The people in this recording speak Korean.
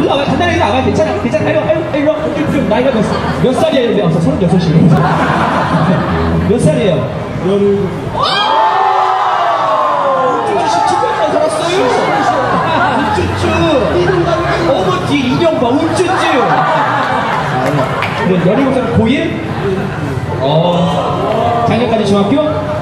일로 와봐요. 간단하게 일로 와봐요. 괜찮아. 일로 와. 나이가 몇 살이에요? 36이에요. 몇 살이에요? 17. 17년간 살았어요. 우쭈쭈. 어머 뒤에 인형 봐. 우쭈쭈. 17살 고1? 작년까지 중학교?